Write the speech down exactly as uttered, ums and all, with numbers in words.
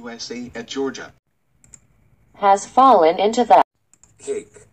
U S A at Georgia. Has fallen into the cake.